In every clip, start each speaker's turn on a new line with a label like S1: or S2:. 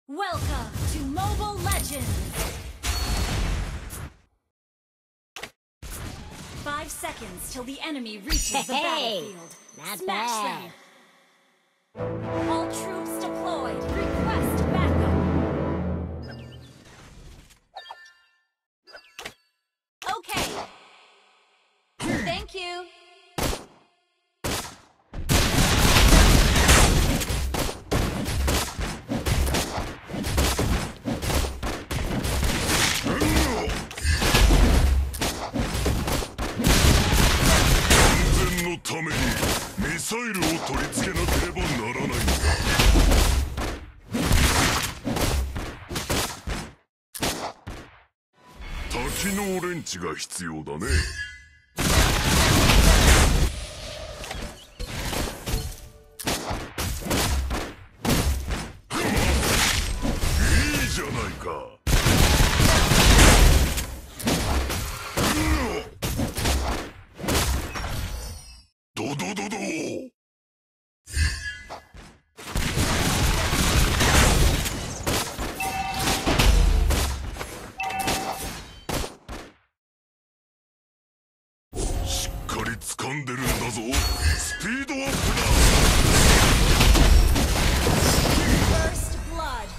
S1: Welcome to Mobile Legends! 5 seconds till the enemy reaches the battlefield.
S2: Not
S1: Smash
S2: bad.
S1: them! All troops deployed. Request backup. Okay. Thank you. First blood.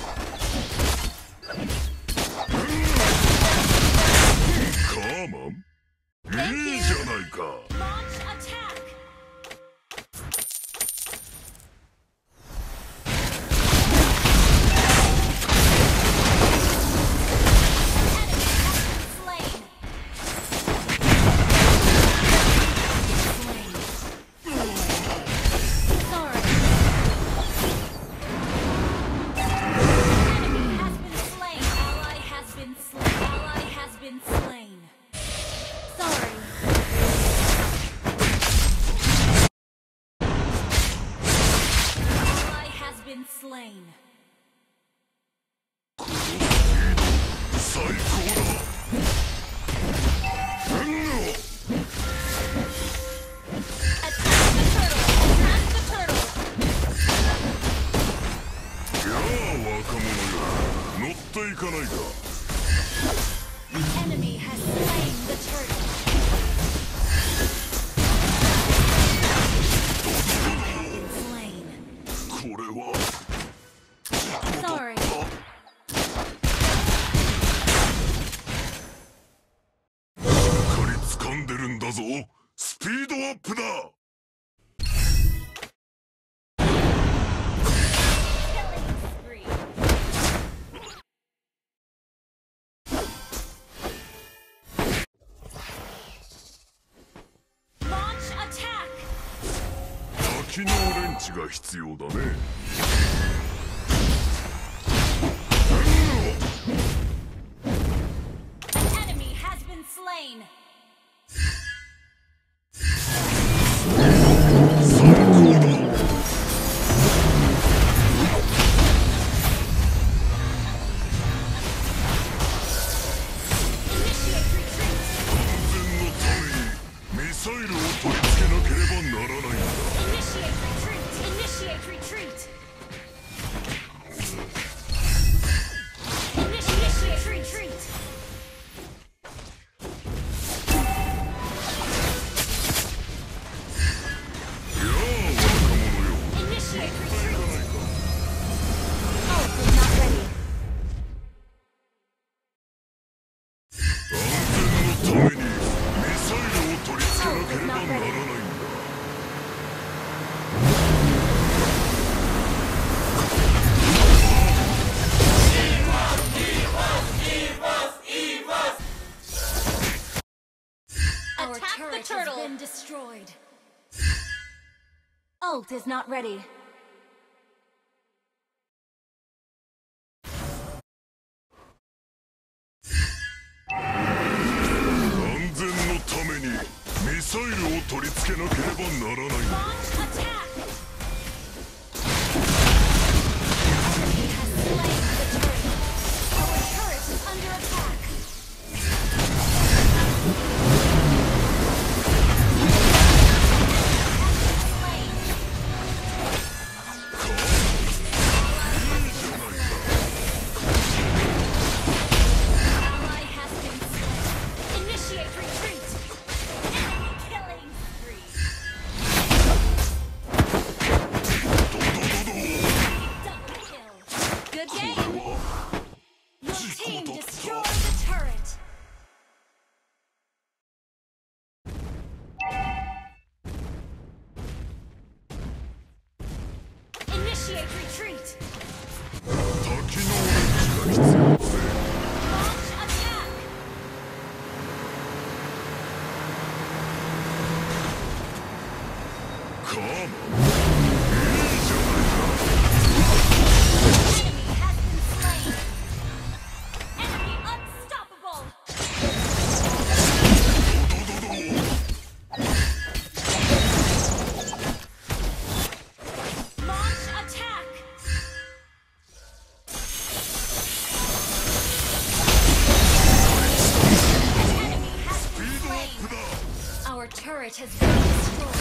S1: Launch attack. Slain. The enemy has slain the turtle. Sorry. Launch attack.
S3: 滝のオレンジが必要だね。
S1: An enemy has been slain. Initiate retreat.
S3: 安全のためにミサイルを取り付けなければならないんだ。
S1: Initiate retreat. Initiate retreat. Initiate retreat. Initiate retreat. Ult is not ready.
S3: 安全のためにミサイルを取り付けなければならないんだ。
S1: Our turret has been destroyed. Ult is not ready. Launch attack. Enemy has slain the turret. Our turret is under attack. Slain. Initiate retreat.
S3: 滝のオレンジが必要だね。
S1: Launch attack.
S3: Come on.
S1: Enemy has been slain. Enemy unstoppable. Launch attack. Enemy has been slain. Our turret has been destroyed.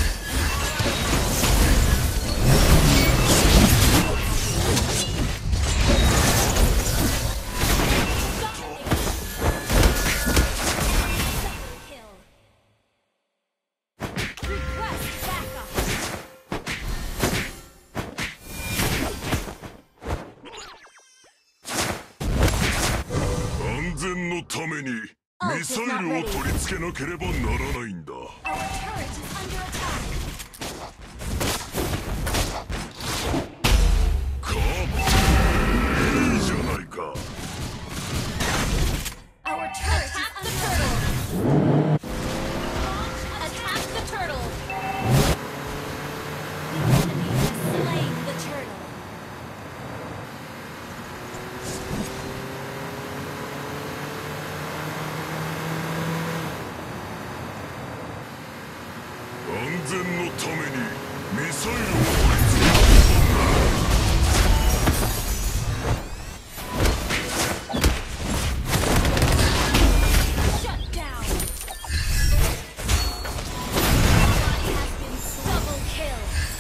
S1: Request backup.
S3: 安全のためにミサイルを取り付けなければならないんだ。
S1: Our turret is under attack.
S3: Come on. いいじゃないか。
S1: Our turret is under attack. Attack the turtle. Enemy has slain the turtle.
S3: 「安全のためにミサイルを取り付けなければならない」
S1: Shut down. Ally has been double kill.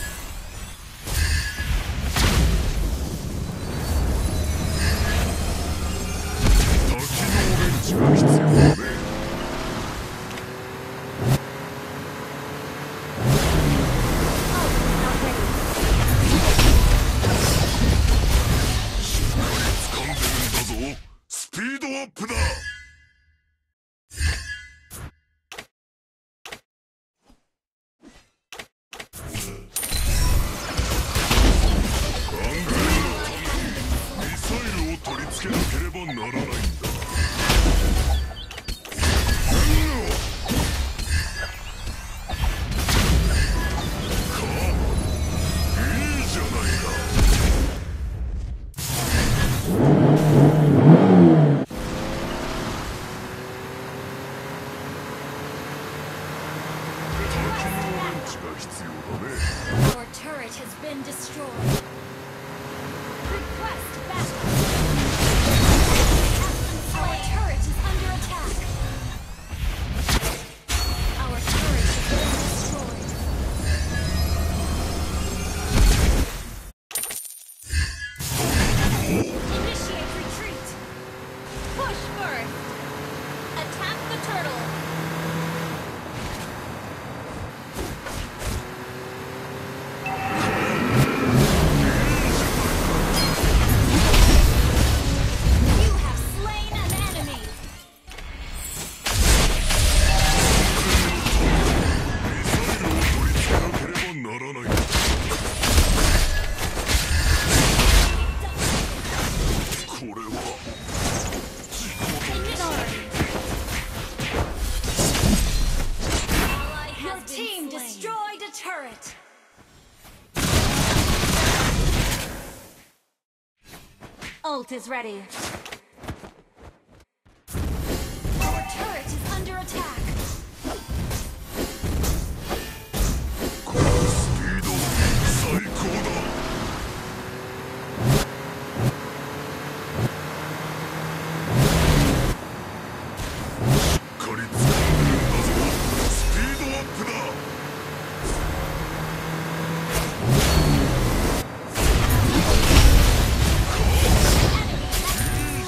S3: 滝のオレンジが必要だね。 しっかり掴んでるんだぞ。スピードアップだ。 安全のためにミサイルを取り付けなければならないんだ。 いいじゃないか。 滝のオレンジが必要だね。
S1: Our turret has been destroyed. Request backup. Our turret is under attack. Our turret has been destroyed. Initiate retreat. Push first. Attack the turtle. You have slain an enemy.
S3: ミサイルを取り付けなければならないんだ。これは事故だ。
S1: Your team destroyed a turret. Ult is ready. Our turret is under attack.
S3: このスピード最高だ。 しっかり掴んでるんだぞ。スピードアップだ。 いい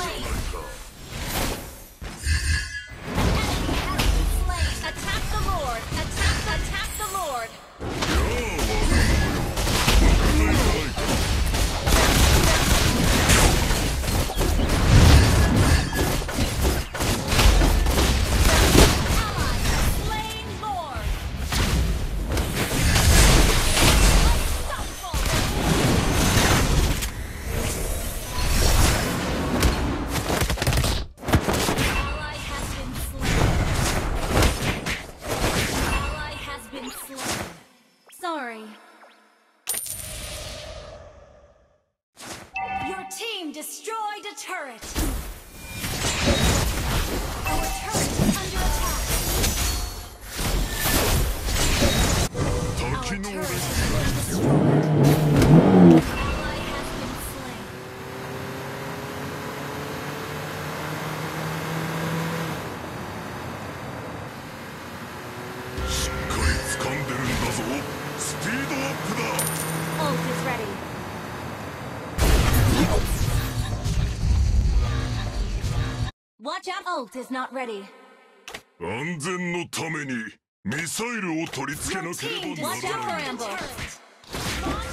S1: Watch out! Ult is not ready.
S3: 安全のためにミサイルを取り付け
S1: Your
S3: なけれ
S1: team
S3: ば
S1: destroyed
S3: ならない
S1: the turret. Launch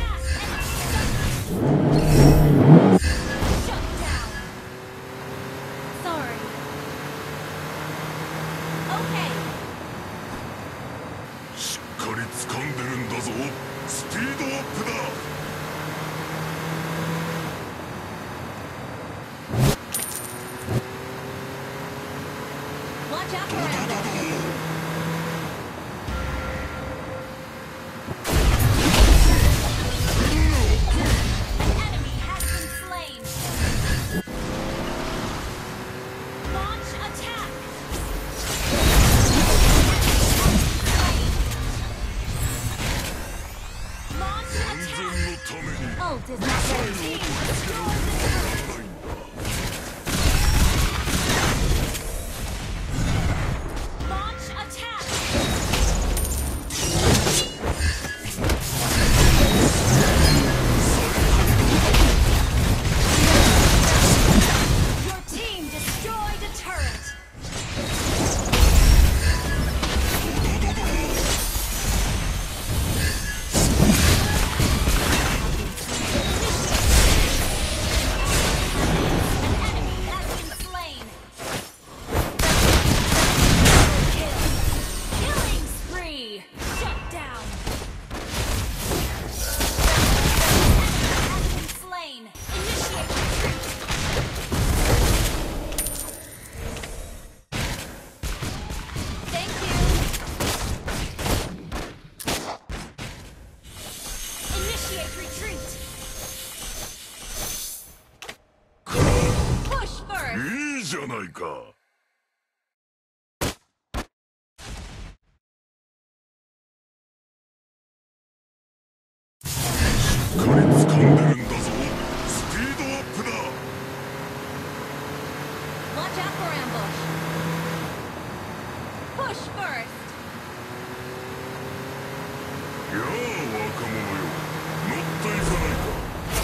S1: attack. Shut down. Sorry. Okay.
S3: しっかり掴んでるんだぞ。スピードアップだ。
S1: Watch out for ambush. An enemy has been slain. Launch attack. Launch
S3: 安全
S1: attack.
S3: のために
S1: Ult is
S3: ミ
S1: not
S3: サイ
S1: ready.
S3: ルを取り
S1: Team
S3: 付けな
S1: destroyed
S3: けれ
S1: the
S3: ばな
S1: turret.
S3: らないんだ。
S1: Launch attack. Your team destroyed a turret. An enemy has been slain. Kill. Killing spree. Shut down. Enemy has been slain. Initiate retreat. Thank you. Initiate retreat. Push first.
S3: いいじゃないか。 しっかり掴んでるんだぞ。スピードアップだ。
S1: Watch out for ambush. Push first.
S3: やあ若者よ、乗っていかないか。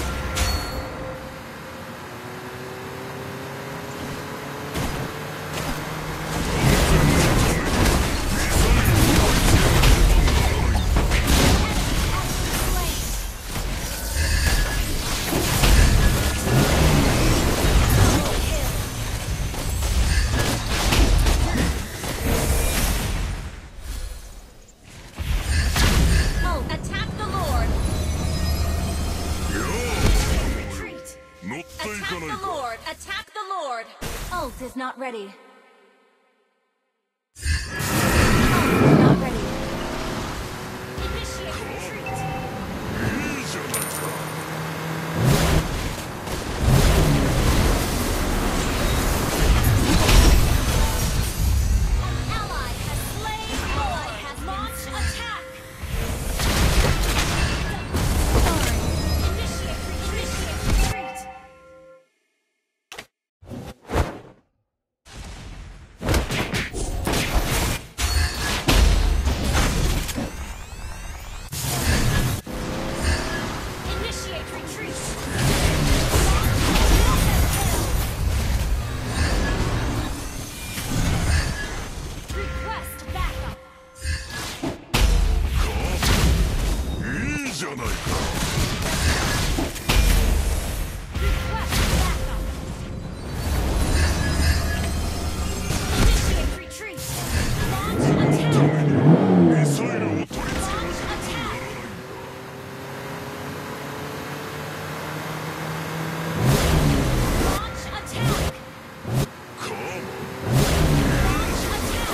S1: Attack the Lord.
S3: やあ
S1: Retreat.
S3: 乗ってい
S1: Attack
S3: かない
S1: the
S3: か。
S1: Lord. Attack the Lord. Ult is not ready. Ult is not ready. Initiate retreat.
S3: いいじゃないか。
S1: An ally has slain. Ally has launched attack. Sorry. Initiate retreat. Initiate retreat. Request backup.
S3: いいじゃないか。
S1: Request backup. Initiate retreat. Launch
S3: た
S1: attack.
S3: めにミサイルを取り付けなければならないんだ。
S1: Launch attack.
S3: カーマ
S1: Launch attack.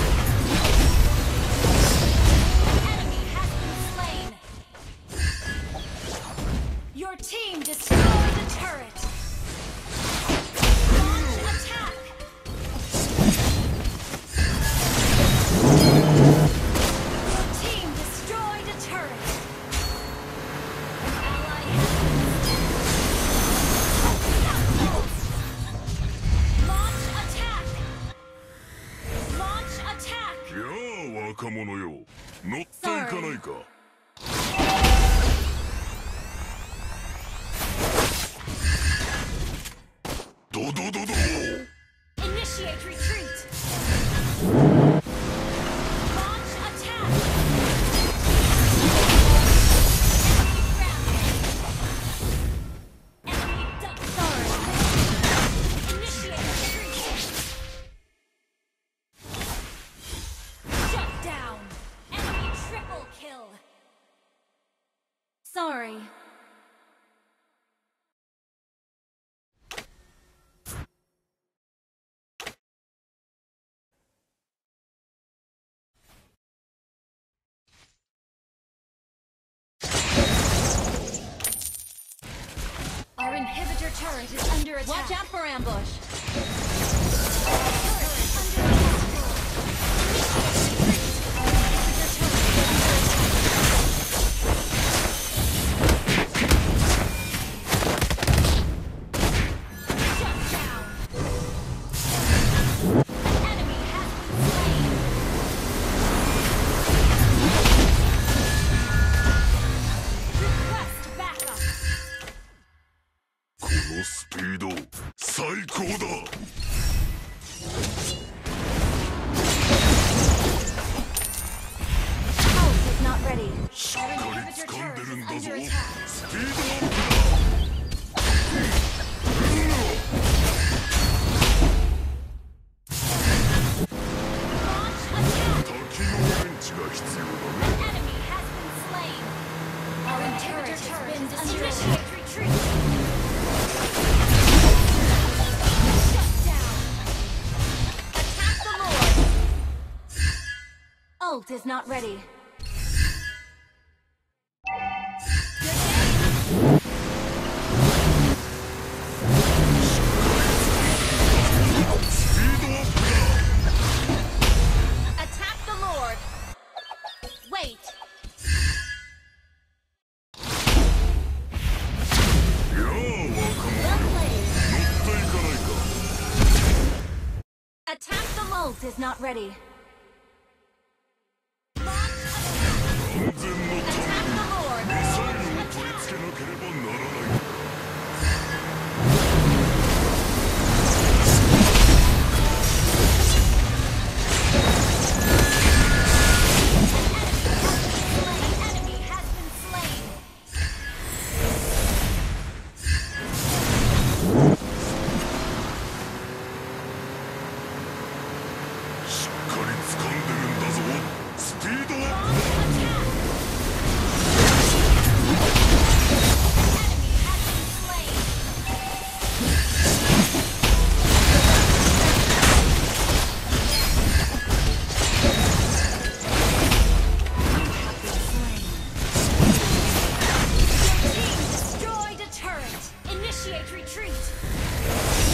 S1: Enemy has been slain. Your team destroyed the turret. Launch attack. Your team destroyed a turret. An ally has been Launch attack. Launch attack.
S3: やあ若者よ、乗っていかないか。
S1: inhibitor turret is under attack.
S2: Watch out for ambush.
S1: Turret is under attack. Inhibitor turret is under attack. Shut down. An enemy has been slain. Request backup.
S3: このスピード最高だ。
S1: Ult is not ready.
S3: しっかり掴んでるんだぞ。
S1: Under attack.
S3: スピードアップだ。
S1: Launch attack.
S3: 滝のオレンジが必要だ
S1: An
S3: ね。
S1: enemy has been slain. Our inhibitor turret has been destroyed. Initiate retreat. Shut down. Attack the Lord. Ult is not ready. Attack the Lord. Wait.
S3: やあ若者よ、
S1: Well played.
S3: 乗っていかないか。
S1: Attack the Ult is not ready.
S3: 安全のた
S1: Attack
S3: め
S1: the
S3: に
S1: Lord.
S3: ミサイルを取り付けなければならない。
S1: An enemy has been slain.
S3: しっかり掴んでるんだぞ。スピードアップ
S1: Launch
S3: だ。
S1: attack. Enemy has been slain. Your team destroyed a turret. Initiate retreat.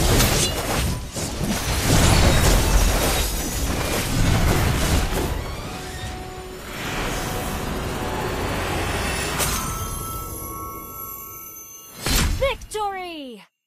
S1: Victory!